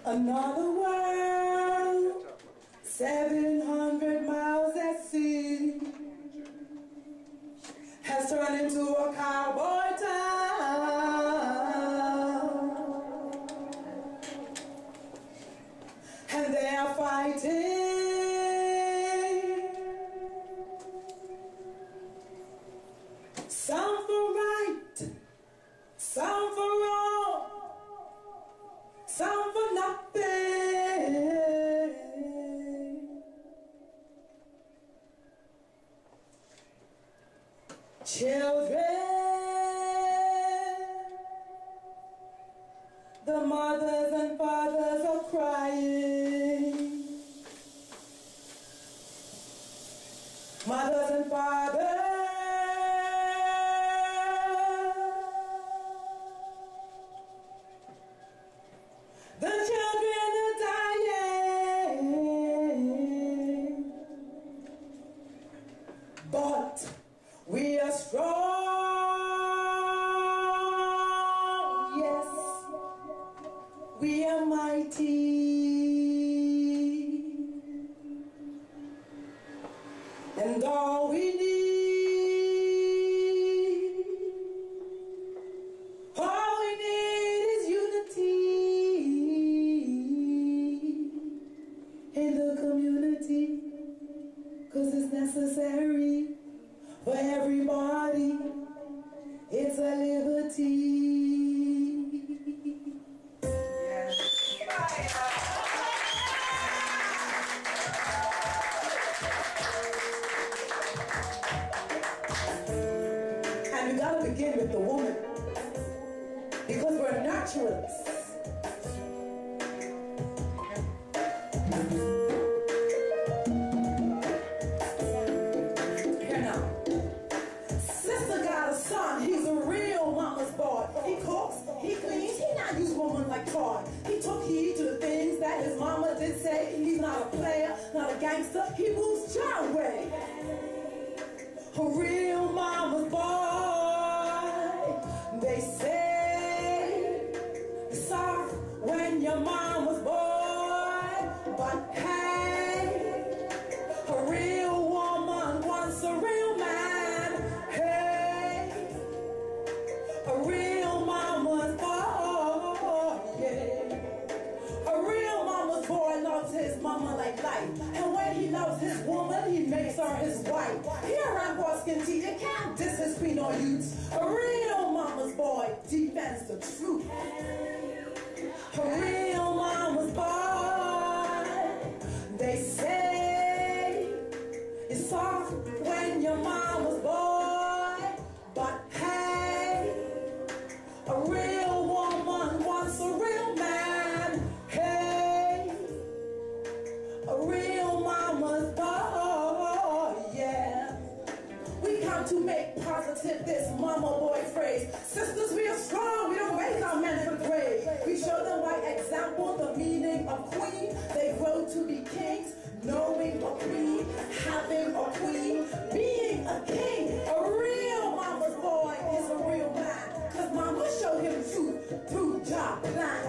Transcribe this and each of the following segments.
Another world, 700 miles at sea, has turned into a cowboy town, and they are fighting. Some for right, some for wrong, some for nothing. Children, the mothers and fathers are crying. Mothers and fathers, the children are dying, but we are strong, yes, we are mighty, and all we need is unity in the community, 'cause it's necessary for everybody. It's a liberty. And we gotta begin with the woman, because we're naturalists. Here now. Sister got a son, he's a real mama's boy. He cooks, he cleans, he not use woman like toy. He took heed to the things that his mama did say. He's not a player, not a gangster, he moves child way. A real mama's boy. They say it's soft when your mama's boy, but hey, a real woman wants a real man. Hey, a real mama's boy, yeah. A real mama's boy loves his mama like life, and when he loves his woman, he makes her his wife. Here I'm Boston T, you can't diss his queen or youths. A real mama's boy defends the truth. A real mama's boy. They say it's soft when your mama's boy, but hey, a real woman wants a real man. Hey, a real mama's boy, yeah. We come to make positive this mama boy phrase. Sisters, we are strong, we don't raise our men for grave. We show them by example the meaning of queen. They grow to be kings, knowing a queen, having a queen, being a king. A real mama's boy is a real man, 'cause mama showed him truth through job plan.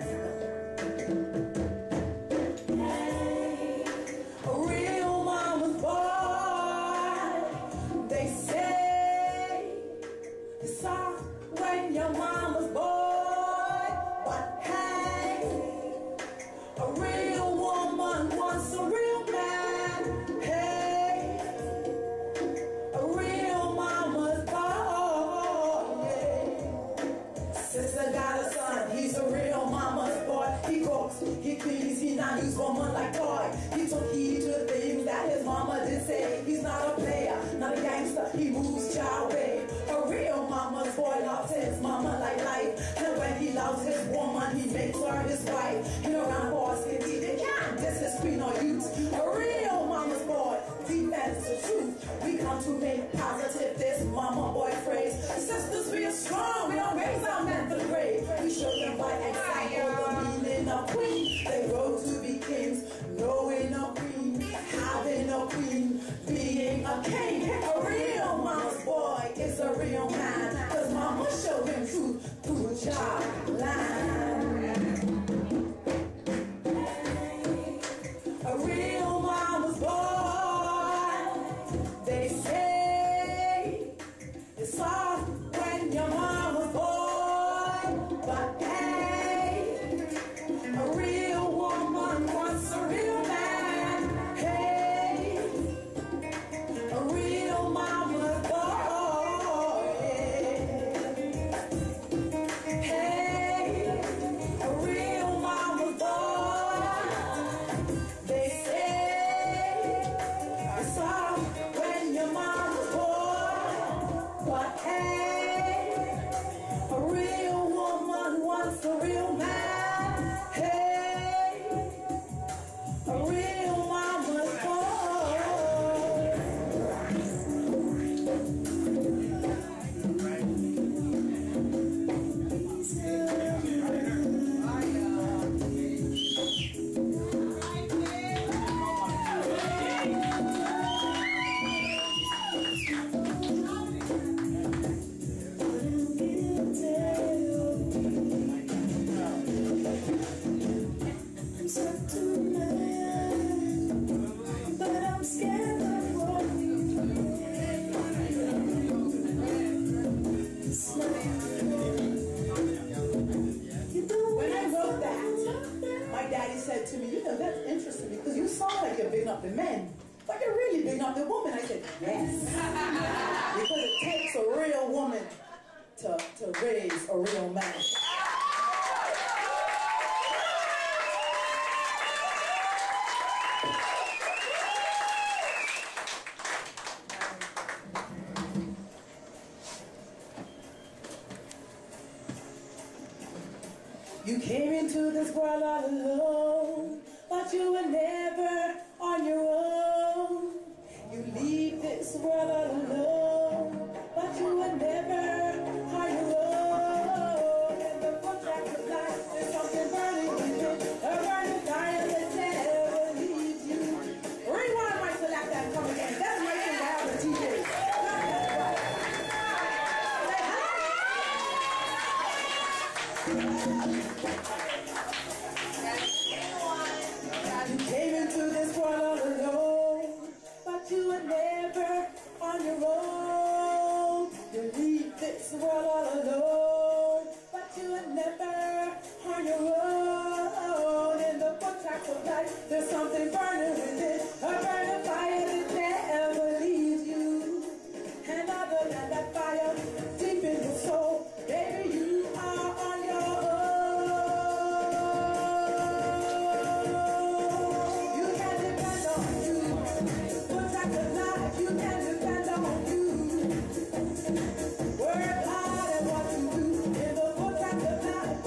A real mama's boy. They say it's soft when your mama's boy, but hey, a real woman wants a real man. Hey, a real mama's boy, yeah. Sister got a son, he's a real mama's boy. He cooks, he cleans, he not use woman like toy. He took heed to the things that his mama did say. He's not a player, not a gangster, he moves child way. A real mama's boy loves his mama like life, and when he loves his woman, he makes her his wife. Here around Boston, they can't diss his queen or youth. A real mama's boy defends the truth. We come to make positive this mama boy phrase. Sisters, we are strong, we don't raise our men to the grave. We show them by example the meaning of queen. They grow to be kings, knowing a queen, having a queen, being a king. A real mama's boy is a real man, 'cause mama showed him truth through a job line. But hey, a real woman wants a real man. Hey, a real mama's boy. Hey, a real mama's boy. They say it's soft when your mama's born. But hey, a real woman wants a real man. Hey, a real mama's boy. I'm such a man, but I'm scared of what you When I wrote that, my daddy said to me, you know, that's interesting because you sound like you're bigging up the men, but you're really bigging up the woman. I said, yes. Because it takes a real woman to raise a real man. You came into this world all alone, but you were never on your own. You leave this world all alone, but you were never on your own. And the contract of life, there's something burning within, a burning fire that never leaves you. Rewind my select and come again. That's my thing I have the TJ. You came into this world all alone, but you were never on your own. You leave this world all alone, but you were never on your own. In the contract of life, there's something burning within, a burning fire that never leaves you. And other than that fire, deep in your soul, baby, you are on your own. You can depend on you. Contract of life, you can depend on you. Work hard at what you do. In the contract of life,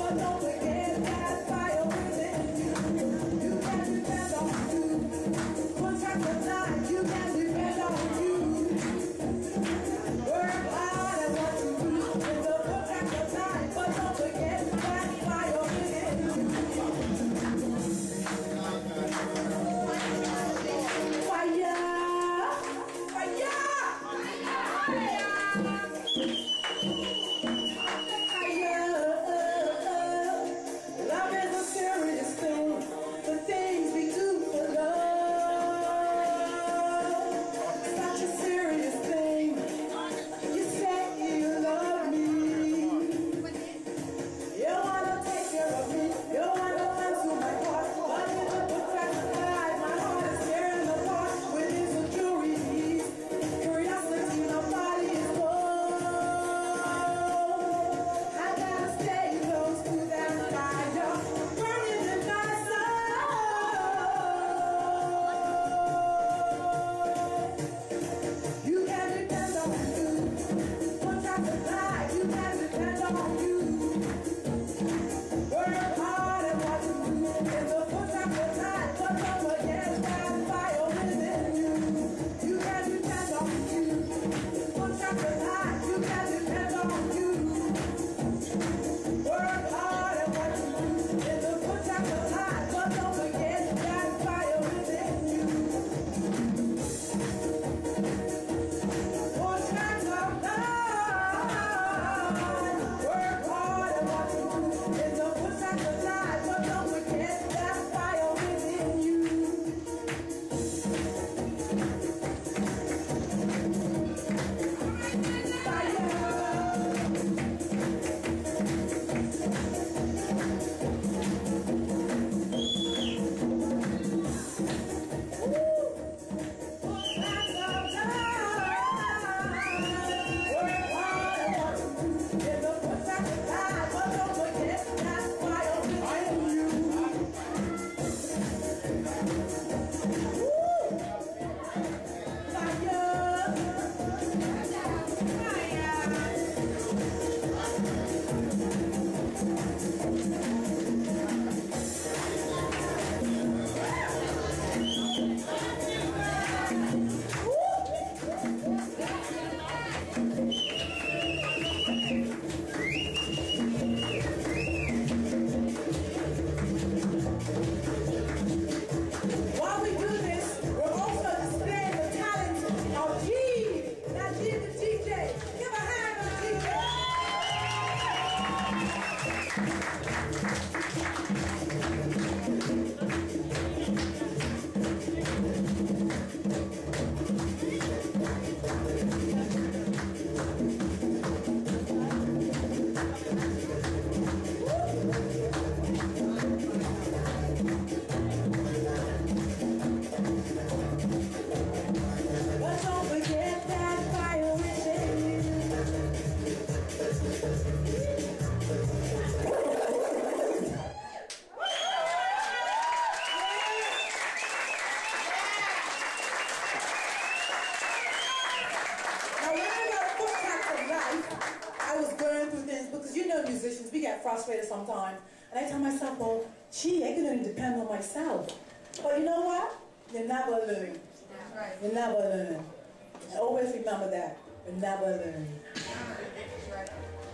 times. And I tell myself, well, gee, I can only depend on myself. But you know what? You never learn. Right. You never learn. I always remember that. You never learn. Right.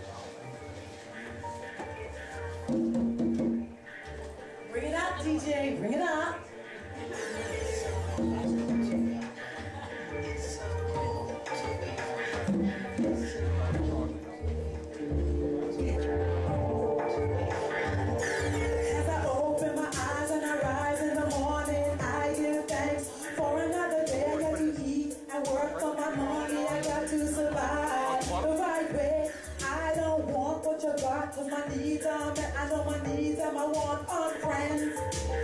Bring it up, DJ. Bring it up. As I open my eyes and I rise in the morning, I give thanks for another day. I got to eat and work for my money. I got to survive the right way. I don't want what you got, cause my needs are met. I know my needs and my wants are friends.